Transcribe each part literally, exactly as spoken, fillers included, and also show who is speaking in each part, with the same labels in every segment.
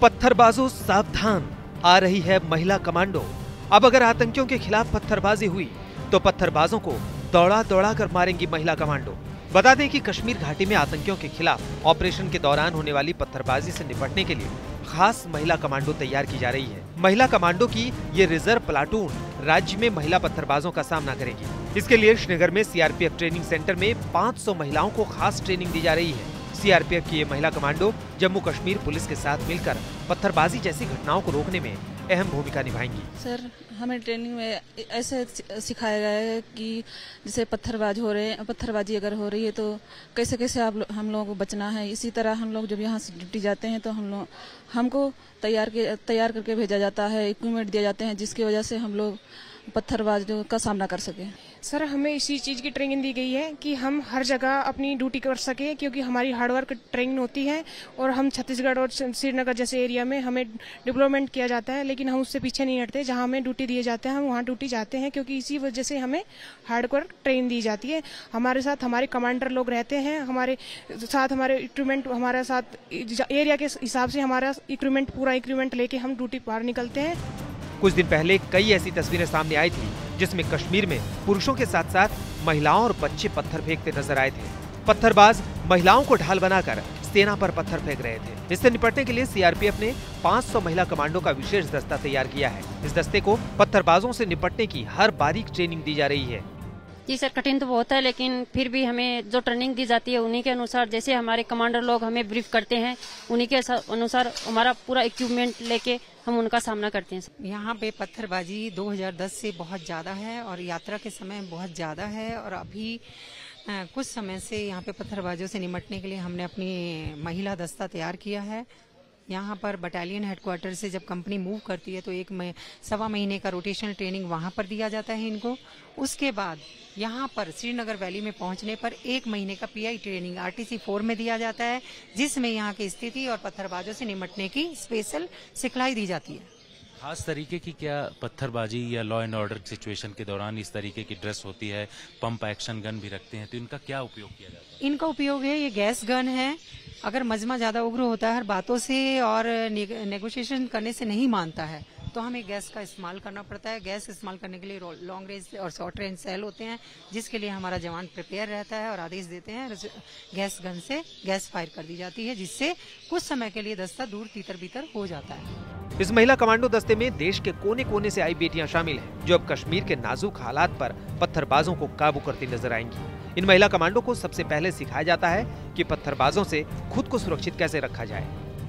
Speaker 1: पत्थरबाजों सावधान, आ रही है महिला कमांडो। अब अगर आतंकियों के खिलाफ पत्थरबाजी हुई तो पत्थरबाजों को दौड़ा दौड़ा कर मारेंगी महिला कमांडो। बता दें कि कश्मीर घाटी में आतंकियों के खिलाफ ऑपरेशन के दौरान होने वाली पत्थरबाजी से निपटने के लिए खास महिला कमांडो तैयार की जा रही है। महिला कमांडो की ये रिजर्व प्लाटून राज्य में महिला पत्थरबाजों का सामना करेगी। इसके लिए श्रीनगर में सीआरपीएफ ट्रेनिंग सेंटर में पाँच सौ महिलाओं को खास ट्रेनिंग दी जा रही है। सीआरपीएफ की ये महिला कमांडो जम्मू कश्मीर पुलिस के साथ मिलकर पत्थरबाजी जैसी घटनाओं को रोकने में अहम भूमिका निभाएंगी।
Speaker 2: सर, हमें ट्रेनिंग में ऐसे सिखाया गया है कि जैसे पत्थरबाज हो रहे हैं, पत्थरबाजी अगर हो रही है तो कैसे कैसे आप लो, हम लोगों को बचना है। इसी तरह हम लोग जब यहाँ से ड्यूटी जाते हैं तो हम लोग हमको तैयार के तैयार करके भेजा जाता है, इक्विपमेंट दिए जाते हैं जिसकी वजह से हम लोग पत्थरबाज का सामना कर सके।
Speaker 3: सर, हमें इसी चीज़ की ट्रेनिंग दी गई है कि हम हर जगह अपनी ड्यूटी कर सके, क्योंकि हमारी हार्डवर्क ट्रेनिंग होती है और हम छत्तीसगढ़ और श्रीनगर जैसे एरिया में हमें डिप्लॉयमेंट किया जाता है, लेकिन हम उससे पीछे नहीं हटते। जहां हमें ड्यूटी दिए जाते हैं हम वहां ड्यूटी जाते हैं, क्योंकि इसी वजह से हमें हार्डवर्क ट्रेनिंग दी जाती है। हमारे साथ हमारे कमांडर लोग रहते हैं, हमारे साथ हमारे इक्विपमेंट हमारे साथ एरिया के हिसाब से हमारा इक्विपमेंट पूरा इक्विपमेंट लेके हम ड्यूटी बाहर निकलते हैं।
Speaker 1: कुछ दिन पहले कई ऐसी तस्वीरें सामने आई थी जिसमें कश्मीर में पुरुषों के साथ साथ महिलाओं और बच्चे पत्थर फेंकते नजर आए थे। पत्थरबाज महिलाओं को ढाल बनाकर सेना पर पत्थर फेंक रहे थे। इससे निपटने के लिए सीआरपीएफ ने पाँच सौ महिला कमांडो का विशेष दस्ता तैयार किया है। इस दस्ते को पत्थरबाजों से निपटने की हर बारीक ट्रेनिंग दी जा रही है।
Speaker 4: जी सर, कठिन तो बहुत है, लेकिन फिर भी हमें जो ट्रेनिंग दी जाती है उन्हीं के अनुसार, जैसे हमारे कमांडर लोग हमें ब्रीफ करते हैं उन्हीं के अनुसार हमारा पूरा इक्विपमेंट लेके हम उनका सामना करते हैं।
Speaker 5: यहाँ पे पत्थरबाजी दो हज़ार दस से बहुत ज़्यादा है और यात्रा के समय बहुत ज़्यादा है, और अभी आ, कुछ समय से यहाँ पे पत्थरबाजों से निपटने के लिए हमने अपनी महिला दस्ता तैयार किया है। यहाँ पर बटालियन हेडक्वार्टर से जब कंपनी मूव करती है तो एक मह, सवा महीने का रोटेशनल ट्रेनिंग वहाँ पर दिया जाता है इनको। उसके बाद यहाँ पर श्रीनगर वैली में पहुँचने पर एक महीने का पीआई ट्रेनिंग आरटीसी फोर में दिया जाता है, जिसमें यहाँ की स्थिति और पत्थरबाजों से निपटने की स्पेशल सिखलाई दी जाती है।
Speaker 6: खास तरीके की क्या पत्थरबाजी या लॉ एंड ऑर्डर सिचुएशन के दौरान इस तरीके की ड्रेस होती है, पंप एक्शन गन भी रखते हैं, तो इनका क्या उपयोग किया जाता है?
Speaker 5: इनका उपयोग है, ये गैस गन है। अगर मजमा ज्यादा उग्र होता है, हर बातों से और नेगोशिएशन करने से नहीं मानता है, तो हमें गैस का इस्तेमाल करना पड़ता है। गैस इस्तेमाल करने के लिए लॉन्ग रेंज और शॉर्ट रेंज सेल होते हैं, जिसके लिए हमारा जवान प्रिपेयर रहता है और आदेश देते हैं। गैस गन से गैस फायर कर दी जाती है, जिससे कुछ समय के लिए दस्ता दूर तीतर बीतर हो जाता है।
Speaker 1: इस महिला कमांडो दस्ते में देश के कोने कोने से आई बेटियां शामिल हैं, जो अब कश्मीर के नाजुक हालात पर पत्थरबाजों को काबू करती नजर आएंगी। इन महिला कमांडो को सबसे पहले सिखाया जाता है कि पत्थरबाजों से खुद को सुरक्षित कैसे रखा जाए।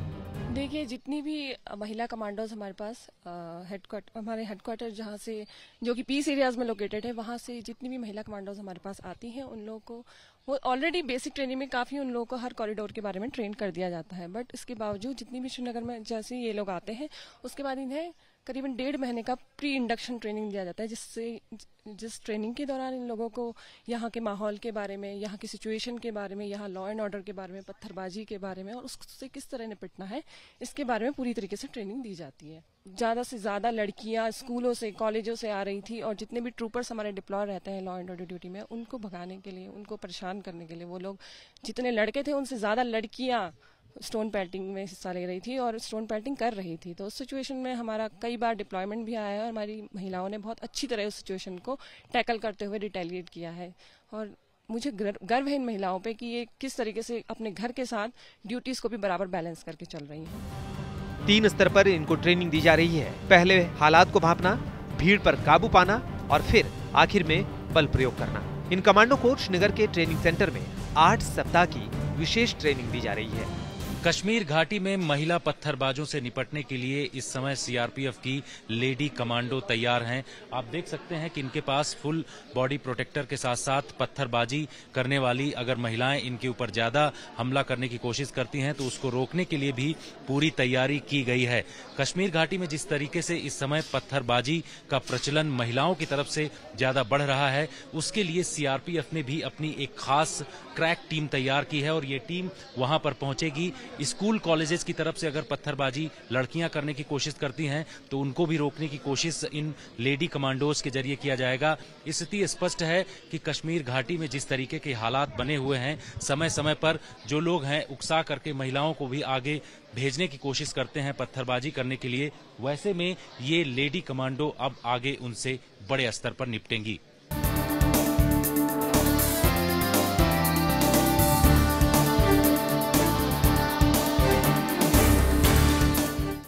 Speaker 2: देखिए, जितनी भी महिला कमांडोज हमारे पास हेडक्वार्टर हमारे हेडक्वार्टर जहाँ से जो कि पीस एरियाज में लोकेटेड है, वहाँ से जितनी भी महिला कमांडोज हमारे पास आती हैं उन लोगों को वो ऑलरेडी बेसिक ट्रेनिंग में काफ़ी उन लोगों को हर कॉरिडोर के बारे में ट्रेन कर दिया जाता है। बट इसके बावजूद जितनी भी श्रीनगर में जैसे ये लोग आते हैं उसके बाद इन्हें करीबन डेढ़ महीने का प्री इंडक्शन ट्रेनिंग दिया जाता है, जिससे जिस ट्रेनिंग के दौरान इन लोगों को यहाँ के माहौल के बारे में, यहाँ की सिचुएशन के बारे में, यहाँ लॉ एंड ऑर्डर के बारे में, पत्थरबाजी के बारे में और उससे किस तरह निपटना है, इसके बारे में पूरी तरीके से ट्रेनिंग दी जाती है। ज़्यादा से ज़्यादा लड़कियाँ स्कूलों से, कॉलेजों से आ रही थी, और जितने भी ट्रूपर्स हमारे डिप्लॉय रहते हैं लॉ एंड ऑर्डर ड्यूटी में, उनको भगाने के लिए, उनको परेशान करने के लिए, वो लोग जितने लड़के थे उनसे ज़्यादा लड़कियाँ स्टोन पेल्टिंग में हिस्सा ले रही थी और स्टोन पेल्टिंग कर रही थी। तो उस सिचुएशन में हमारा कई बार डिप्लॉयमेंट भी आया है और हमारी महिलाओं ने बहुत अच्छी तरह उस सिचुएशन को टैकल करते हुए रिटेलिएट किया है। और मुझे गर्व है इन महिलाओं पे कि ये किस तरीके से अपने घर के साथ ड्यूटीज को भी बराबर बैलेंस करके चल रही हैं।
Speaker 1: तीन स्तर पर इनको ट्रेनिंग दी जा रही है। पहले हालात को भांपना, भीड़ पर काबू पाना और फिर आखिर में बल प्रयोग करना। इन कमांडो को श्रीनगर के ट्रेनिंग सेंटर में आठ सप्ताह की विशेष ट्रेनिंग दी जा रही है।
Speaker 6: कश्मीर घाटी में महिला पत्थरबाजों से निपटने के लिए इस समय सीआरपीएफ की लेडी कमांडो तैयार हैं। आप देख सकते हैं कि इनके पास फुल बॉडी प्रोटेक्टर के साथ साथ पत्थरबाजी करने वाली अगर महिलाएं इनके ऊपर ज्यादा हमला करने की कोशिश करती हैं तो उसको रोकने के लिए भी पूरी तैयारी की गई है। कश्मीर घाटी में जिस तरीके से इस समय पत्थरबाजी का प्रचलन महिलाओं की तरफ से ज्यादा बढ़ रहा है, उसके लिए सीआरपीएफ ने भी अपनी एक खास क्रैक टीम तैयार की है और ये टीम वहां पर पहुंचेगी। स्कूल कॉलेजेस की तरफ से अगर पत्थरबाजी लड़कियां करने की कोशिश करती हैं तो उनको भी रोकने की कोशिश इन लेडी कमांडोज के जरिए किया जाएगा। स्थिति स्पष्ट है कि कश्मीर घाटी में जिस तरीके के हालात बने हुए हैं, समय समय पर जो लोग हैं उकसा करके महिलाओं को भी आगे भेजने की कोशिश करते हैं पत्थरबाजी करने के लिए, वैसे में ये लेडी कमांडो अब आगे उनसे बड़े स्तर पर निपटेंगी।